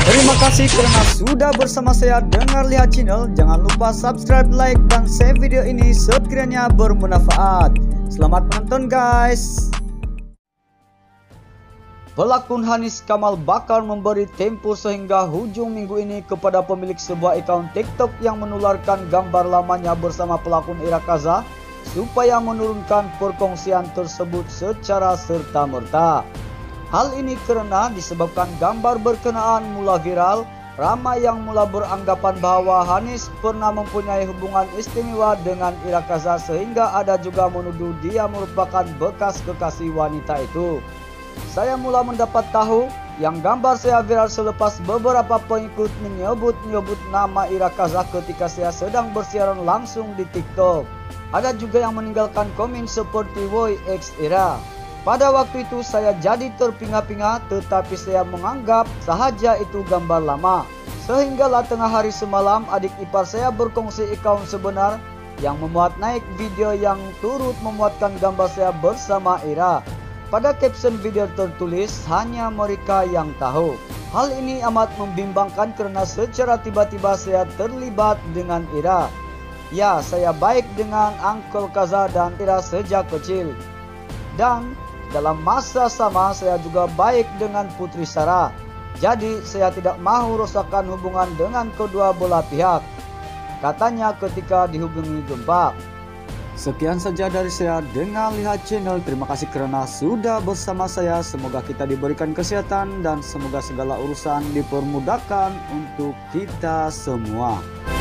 Terima kasih karena sudah bersama saya Dengar Lihat Channel. Jangan lupa subscribe, like, dan share video ini sekiranya bermanfaat. Selamat menonton guys. Pelakon Hanis Kamal bakal memberi tempo sehingga hujung minggu ini kepada pemilik sebuah akun TikTok yang menularkan gambar lamanya bersama pelakon Ira Kaza supaya menurunkan perkongsian tersebut secara serta-merta. Hal ini karena disebabkan gambar berkenaan mula viral, ramai yang mula beranggapan bahwa Hanis pernah mempunyai hubungan istimewa dengan Ira Kaza sehingga ada juga menuduh dia merupakan bekas kekasih wanita itu. Saya mula mendapat tahu yang gambar saya viral selepas beberapa pengikut menyebut nama Ira Kaza ketika saya sedang bersiaran langsung di TikTok. Ada juga yang meninggalkan komen seperti "Woi X Ira". Pada waktu itu saya jadi terpinga-pinga, tetapi saya menganggap sahaja itu gambar lama. Sehinggalah tengah hari semalam adik ipar saya berkongsi akun sebenar yang memuat naik video yang turut memuatkan gambar saya bersama Ira. Pada caption video tertulis, "Hanya mereka yang tahu." Hal ini amat membimbangkan karena secara tiba-tiba saya terlibat dengan Ira. Ya, saya baik dengan Uncle Kaza dan Ira sejak kecil. Dan dalam masa sama saya juga baik dengan Putri Sarah. Jadi saya tidak mahu rosakkan hubungan dengan kedua belah pihak, katanya ketika dihubungi Gempa. Sekian saja dari saya Dengar Lihat Channel. Terima kasih karena sudah bersama saya. Semoga kita diberikan kesehatan dan semoga segala urusan dipermudahkan untuk kita semua.